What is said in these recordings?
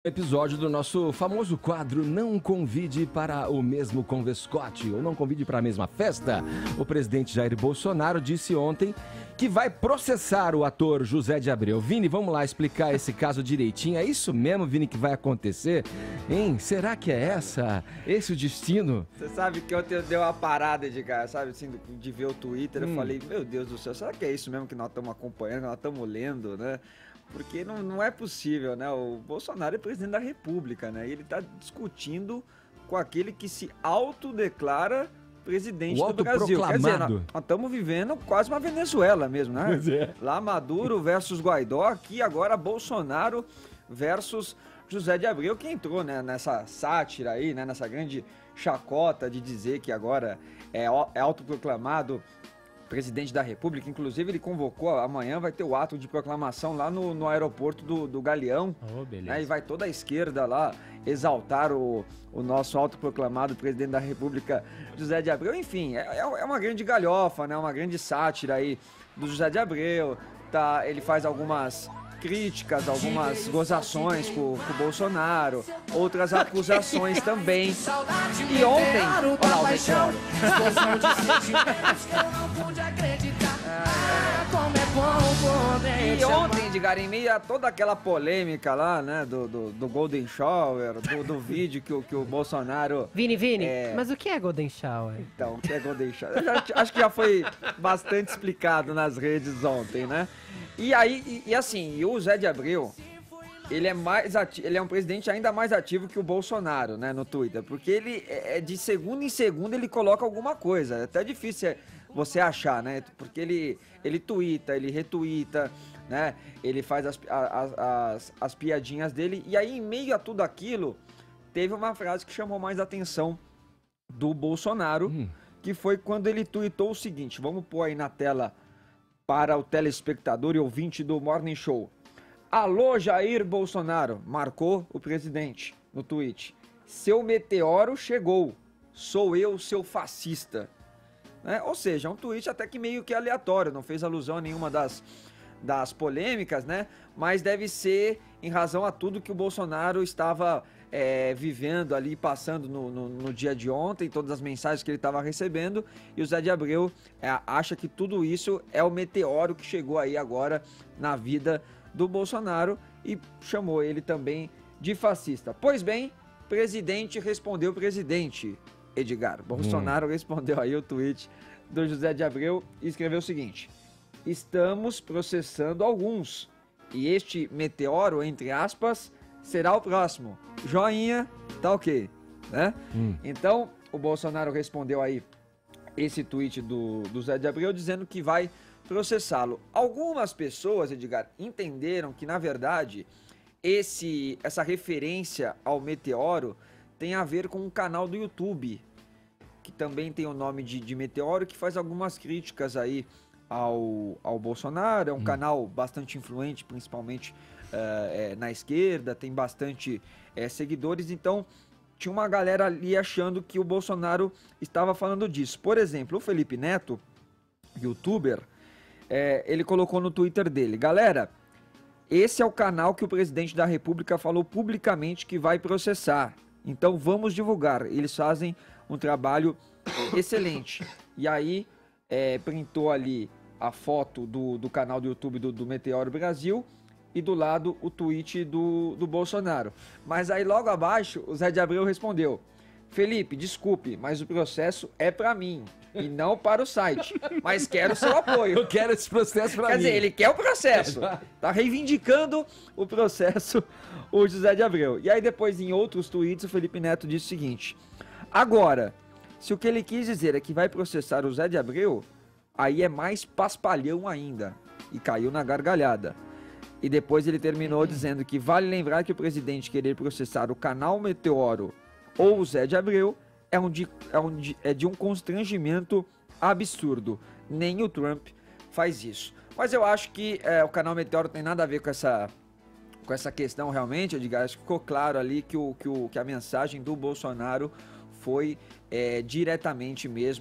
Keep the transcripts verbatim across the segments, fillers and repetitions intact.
Episódio do nosso famoso quadro Não Convide para o Mesmo Convescote, ou Não Convide para a Mesma Festa. O presidente Jair Bolsonaro disse ontem que vai processar o ator José de Abreu. Vini, vamos lá explicar esse caso direitinho. É isso mesmo, Vini, que vai acontecer? Hein? Será que é essa? Esse o destino? Você sabe que ontem eu dei uma parada de cara, sabe, assim, de ver o Twitter, eu Hum. falei, meu Deus do céu, será que é isso mesmo que nós estamos acompanhando, que nós estamos lendo, né? Porque não, não é possível, né? O Bolsonaro é presidente da República, né? E ele está discutindo com aquele que se autodeclara presidente O do Brasil. Quer dizer, nós autoproclamado. estamos vivendo quase uma Venezuela mesmo, né? Pois é. Lá Maduro versus Guaidó, aqui agora Bolsonaro versus José de Abreu, que entrou, né, nessa sátira aí, né, nessa grande chacota de dizer que agora é, au- é autoproclamado presidente da República. Inclusive ele convocou, amanhã vai ter o ato de proclamação lá no, no aeroporto do, do Galeão, Oh, beleza. né, e vai toda a esquerda lá exaltar o, o nosso autoproclamado presidente da República, José de Abreu. Enfim, é, é uma grande galhofa, né, uma grande sátira aí do José de Abreu. Tá, ele faz algumas críticas, algumas gozações com, com o Bolsonaro, outras acusações também. E ontem, olha lá o meteoro. E ontem, Edgar, em meio a toda aquela polêmica lá, né, do, do, do Golden Shower, do, do vídeo que o, que o Bolsonaro... Vini, Vini, É. mas o que é Golden Shower? Então, o que é Golden Shower? Eu já- acho que já foi bastante explicado nas redes ontem, né? E aí, e, e assim, e o Zé de Abreu, ele é mais ati- ele é um presidente ainda mais ativo que o Bolsonaro, né, no Twitter, porque ele é é de segundo em segundo ele coloca alguma coisa. É até difícil é, você achar, né? Porque ele ele tuita, ele retuita, né? Ele faz as, a- a- as, as piadinhas dele, e aí em meio a tudo aquilo, teve uma frase que chamou mais atenção do Bolsonaro, Hum. que foi quando ele tuitou o seguinte, vamos pôr aí na tela para o telespectador e ouvinte do Morning Show. Alô, Jair Bolsonaro, marcou o presidente no tweet. Seu meteoro chegou, sou eu, seu fascista. Né? Ou seja, é um tweet até que meio que aleatório, não fez alusão a nenhuma das, das polêmicas, né? Mas deve ser em razão a tudo que o Bolsonaro estava é, vivendo ali, passando no, no, no dia de ontem, todas as mensagens que ele estava recebendo, e o Zé de Abreu é, acha que tudo isso é o meteoro que chegou aí agora na vida do Bolsonaro e chamou ele também de fascista. Pois bem, presidente respondeu presidente, Edgar. Bolsonaro respondeu aí o tweet do José de Abreu e escreveu o seguinte: estamos processando alguns e este meteoro, entre aspas, será o próximo. Joinha, tá ok, né? Hum. Então, o Bolsonaro respondeu aí esse tweet do, do Zé de Abreu dizendo que vai processá-lo. Algumas pessoas, Edgar, entenderam que, na verdade, esse, essa referência ao meteoro tem a ver com um canal do YouTube, que também tem o nome de, de Meteoro, que faz algumas críticas aí ao, ao Bolsonaro. É um canal bastante influente, principalmente eh, eh, na esquerda, tem bastante eh, seguidores, então tinha uma galera ali achando que o Bolsonaro estava falando disso. Por exemplo, o Felipe Neto, youtuber, eh, ele colocou no Twitter dele: galera, esse é o canal que o presidente da República falou publicamente que vai processar. Então vamos divulgar. Eles fazem um trabalho excelente. E aí, é, printou ali a foto do, do canal do YouTube do, do Meteoro Brasil e do lado o tweet do, do Bolsonaro. Mas aí logo abaixo o Zé de Abreu respondeu: Felipe, desculpe, mas o processo é para mim e não para o site. Mas quero seu apoio. Eu quero esse processo pra Quer mim. dizer, ele quer o processo. Tá reivindicando o processo, o José de Abreu. E aí depois, em outros tweets, o Felipe Neto disse o seguinte: agora, se o que ele quis dizer é que vai processar o Zé de Abreu, aí é mais paspalhão ainda. E caiu na gargalhada. E depois ele terminou dizendo que vale lembrar que o presidente querer processar o canal Meteoro ou o Zé de Abreu é, um de, é, um de, é de um constrangimento absurdo. Nem o Trump faz isso. Mas eu acho que é, o canal Meteoro tem nada a ver com essa, com essa questão realmente, Edgar. Acho que ficou claro ali que, o, que, o, que a mensagem do Bolsonaro foi é, diretamente mesmo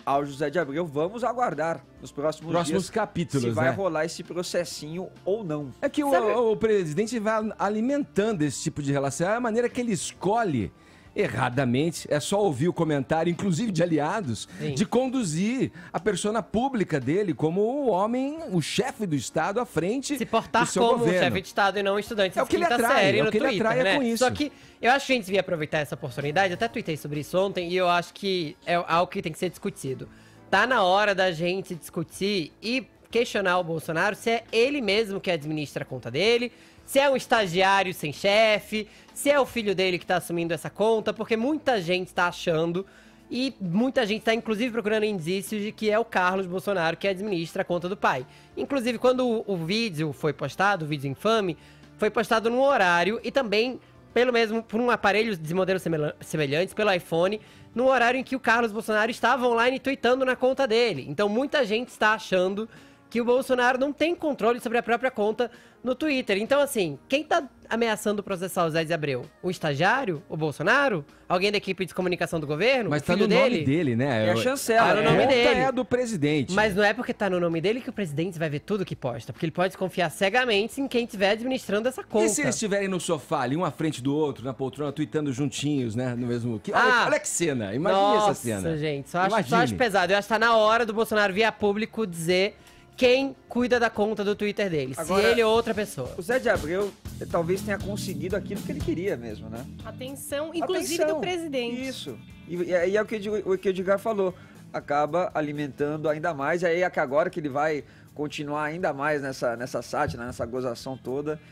ao José de Abreu. Vamos aguardar nos próximos, Próximos dias capítulos, se vai né? rolar esse processinho ou não. É que o, o presidente vai alimentando esse tipo de relação. É a maneira que ele escolhe, erradamente, é só ouvir o comentário, inclusive de aliados, Sim. de conduzir a persona pública dele como o homem, o chefe do Estado à frente Se portar do seu como um governo. chefe de Estado e não um estudante É o de que ele quinta atrai, série é o no que ele Twitter, atrai né? com isso. Só que eu acho que a gente devia aproveitar essa oportunidade, até tuitei sobre isso ontem, e eu acho que é algo que tem que ser discutido. Tá na hora da gente discutir e questionar o Bolsonaro se é ele mesmo que administra a conta dele, se é um estagiário sem chefe, se é o filho dele que tá assumindo essa conta, porque muita gente tá achando, e muita gente tá inclusive procurando indícios de que é o Carlos Bolsonaro que administra a conta do pai. Inclusive, quando o, o vídeo foi postado, o vídeo infame, foi postado num horário e também, pelo mesmo, por um aparelho de modelos semelhantes, pelo iPhone, num horário em que o Carlos Bolsonaro estava online tweetando na conta dele. Então muita gente está achando que o Bolsonaro não tem controle sobre a própria conta no Twitter. Então, assim, quem tá ameaçando processar o Zé de Abreu? O estagiário? O Bolsonaro? Alguém da equipe de comunicação do governo? Mas o tá filho no dele? nome dele, né? É a chancela. Tá no A nome conta dele. é do presidente. Mas não é porque tá no nome dele que o presidente vai ver tudo que posta. Porque ele pode confiar cegamente em quem estiver administrando essa conta. E se eles estiverem no sofá, ali um à frente do outro, na poltrona, tweetando juntinhos, né? No mesmo... Que, olha, Ah! olha que cena, imagine Nossa, essa cena. gente, só acho, só Imagine. acho pesado. Eu acho que tá na hora do Bolsonaro vir a público dizer quem cuida da conta do Twitter dele. Agora, se ele ou outra pessoa. O Zé de Abreu eh, talvez tenha conseguido aquilo que ele queria mesmo, né? Atenção, inclusive Atenção. do presidente. Isso. E, e aí é o que, o Edi- o que o Edgar falou. Acaba alimentando ainda mais. E aí é que agora que ele vai continuar ainda mais nessa, nessa sátira, nessa gozação toda.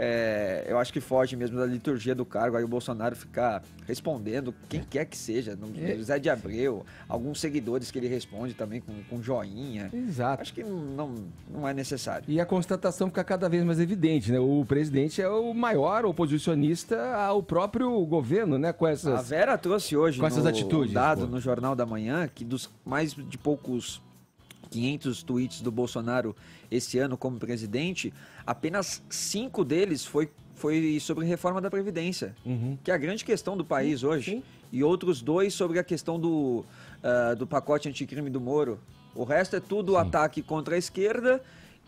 É, eu acho que foge mesmo da liturgia do cargo. Aí o Bolsonaro ficar respondendo quem quer que seja. No, É. Zé de Abreu, alguns seguidores que ele responde também com, com joinha. Exato. Acho que não, não é necessário. E a constatação fica cada vez mais evidente, né? O presidente é o maior oposicionista ao próprio governo, né? Com A essas... Vera trouxe hoje com essas no atitudes, dado pô. no Jornal da Manhã que dos mais de poucos quinhentos tweets do Bolsonaro esse ano como presidente, apenas cinco deles foi, foi sobre reforma da Previdência, Uhum. que é a grande questão do país hoje. sim. E outros dois sobre a questão do, ah, do pacote anticrime do Moro. O resto é tudo ataque contra a esquerda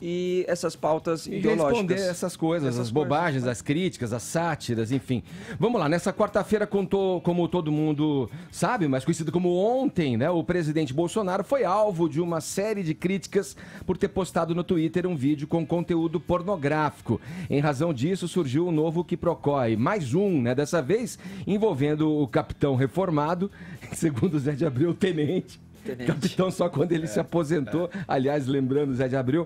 e essas pautas E ideológicas. responder essas coisas, Essas as bobagens, coisas, as críticas, as sátiras, enfim. Vamos lá, nessa quarta-feira, contou, como todo mundo sabe, mas conhecido como ontem, né? O presidente Bolsonaro foi alvo de uma série de críticas por ter postado no Twitter um vídeo com conteúdo pornográfico. Em razão disso, surgiu um novo quiprocói, mais um, né? Dessa vez envolvendo o capitão reformado, segundo Zé de Abreu, tenente. Tenente. Capitão só quando ele se aposentou. Aliás, lembrando Zé de Abreu,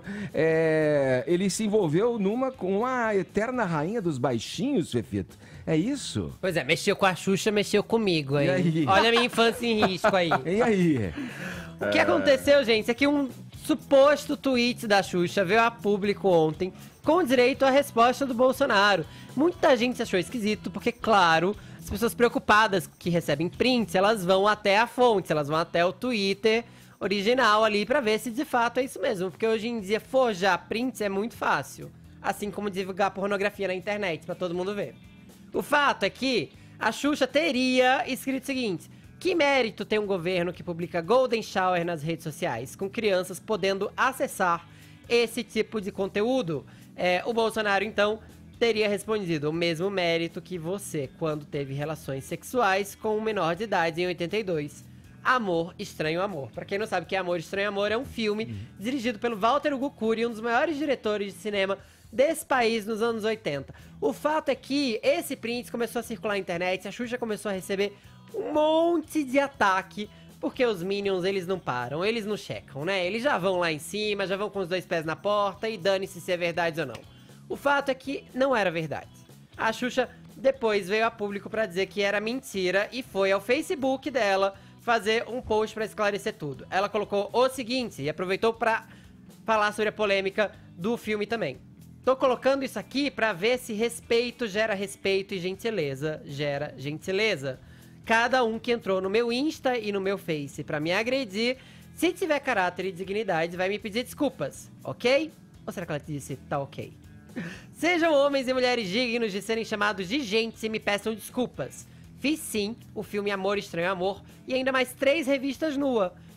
é, ele se envolveu numa com a eterna rainha dos baixinhos, Fefito. É isso? Pois é, mexeu com a Xuxa, mexeu comigo, hein? E aí? Olha a minha infância em risco aí. E aí? O que aconteceu, gente, é que um suposto tweet da Xuxa veio a público ontem com direito à resposta do Bolsonaro. Muita gente achou esquisito, porque, claro, as pessoas preocupadas que recebem prints, elas vão até a fonte, elas vão até o Twitter original ali pra ver se de fato é isso mesmo. Porque hoje em dia forjar prints é muito fácil. Assim como divulgar pornografia na internet pra todo mundo ver. O fato é que a Xuxa teria escrito o seguinte: que mérito tem um governo que publica Golden Shower nas redes sociais, com crianças podendo acessar esse tipo de conteúdo? É, o Bolsonaro, então, teria respondido: o mesmo mérito que você quando teve relações sexuais com um menor de idade em oitenta e dois. Amor, Estranho Amor. Pra quem não sabe o que é Amor, Estranho Amor, é um filme uhum. dirigido pelo Walter Hugo Cury, um dos maiores diretores de cinema desse país nos anos oitenta. O fato é que esse print começou a circular na internet, a Xuxa começou a receber um monte de ataque, porque os Minions, eles não param, eles não checam, né? Eles já vão lá em cima, já vão com os dois pés na porta e dane-se se é verdade ou não. O fato é que não era verdade. A Xuxa depois veio a público pra dizer que era mentira e foi ao Facebook dela fazer um post pra esclarecer tudo. Ela colocou o seguinte e aproveitou pra falar sobre a polêmica do filme também. Tô colocando isso aqui pra ver se respeito gera respeito e gentileza gera gentileza. Cada um que entrou no meu Insta e no meu Face pra me agredir, se tiver caráter e dignidade, vai me pedir desculpas, ok? Ou será que ela disse tá ok? Sejam homens e mulheres dignos de serem chamados de gente e me peçam desculpas. Fiz sim o filme Amor, Estranho Amor e ainda mais três revistas nua.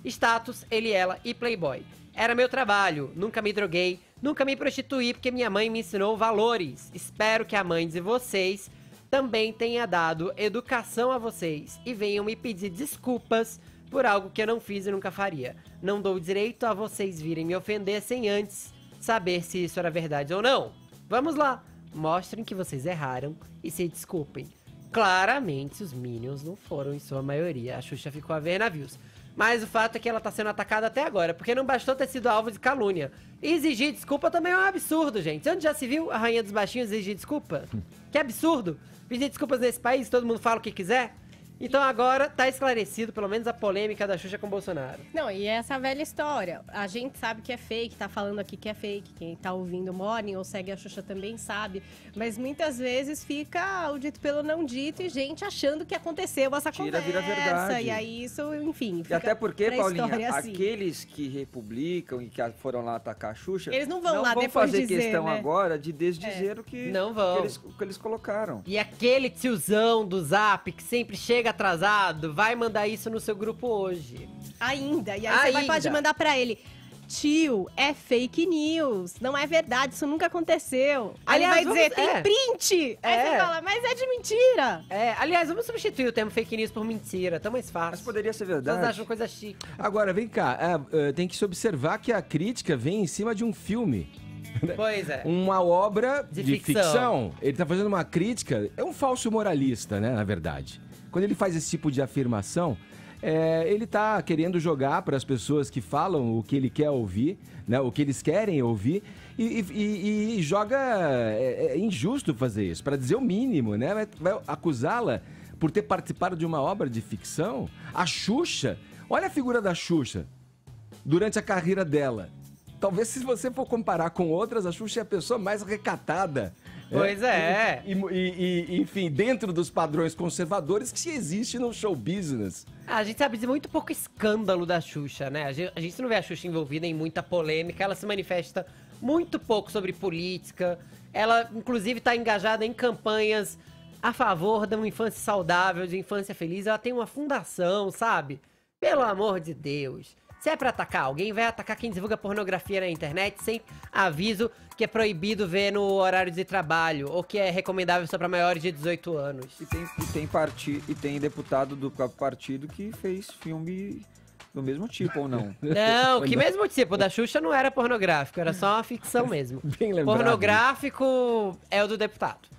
Status, ele, ela e playboy. Era meu trabalho, nunca me droguei, nunca me prostituí porque minha mãe me ensinou valores. Espero que a mãe de vocês também tenha dado educação a vocês e venham me pedir desculpas por algo que eu não fiz e nunca faria. Não dou direito a vocês virem me ofender sem antes saber se isso era verdade ou não. Vamos lá, mostrem que vocês erraram e se desculpem. Claramente os Minions não foram em sua maioria, a Xuxa ficou a ver navios. Mas o fato é que ela tá sendo atacada até agora, porque não bastou ter sido alvo de calúnia. E exigir desculpa também é um absurdo, gente. Onde já se viu a Rainha dos Baixinhos exigir desculpa? Que absurdo! Pedir desculpas nesse país, todo mundo fala o que quiser. Então agora tá esclarecido, pelo menos, a polêmica da Xuxa com o Bolsonaro. Não, e essa velha história. A gente sabe que é fake, tá falando aqui que é fake. Quem tá ouvindo o Morning ou segue a Xuxa também sabe. Mas muitas vezes fica o dito pelo não dito e gente achando que aconteceu essa Tira, conversa. vira verdade. E aí isso, enfim, E fica até porque, pra Paulinha, história assim. aqueles que republicam e que foram lá atacar a Xuxa... Eles não vão não lá vão depois fazer dizer, questão né? agora de desdizer o que, Não vão. que eles, o que eles colocaram. E aquele tiozão do Zap que sempre chega atrasado, vai mandar isso no seu grupo hoje. Ainda. E aí você vai, Ainda. pode mandar pra ele. Tio, é fake news. Não é verdade, isso nunca aconteceu. Aí Aliás, ele vai dizer, vamos- tem é. print. Aí É. você fala, mas é de mentira. É, aliás, vamos substituir o termo fake news por mentira, tá mais fácil. Mas poderia ser As pessoas verdade. acham coisa chique. Agora, vem cá, é, é, tem que se observar que a crítica vem em cima de um filme. Pois é. Uma obra De de, ficção. ficção. Ele tá fazendo uma crítica. É um falso moralista, né? Na verdade. Quando ele faz esse tipo de afirmação, é, ele tá querendo jogar para as pessoas que falam o que ele quer ouvir, né? O que eles querem ouvir. E, e- e joga. É, é injusto fazer isso, para dizer o mínimo, né? Vai, vai acusá-la por ter participado de uma obra de ficção. A Xuxa. Olha a figura da Xuxa durante a carreira dela. Talvez se você for comparar com outras, a Xuxa é a pessoa mais recatada. Pois é. E, e- e- enfim, dentro dos padrões conservadores que existe no show business. A gente sabe de muito pouco escândalo da Xuxa, né? A gente, a gente não vê a Xuxa envolvida em muita polêmica, ela se manifesta muito pouco sobre política. Ela, inclusive, tá engajada em campanhas a favor de uma infância saudável, de infância feliz. Ela tem uma fundação, sabe? Pelo amor de Deus. Se é pra atacar alguém, vai atacar quem divulga pornografia na internet sem aviso que é proibido ver no horário de trabalho ou que é recomendável só pra maiores de dezoito anos. E tem, e, tem parti, e tem deputado do próprio partido que fez filme do mesmo tipo, ou não? Não, que mesmo tipo da Xuxa não era pornográfico, era só uma ficção mesmo. Bem lembrado. Pornográfico é o do deputado.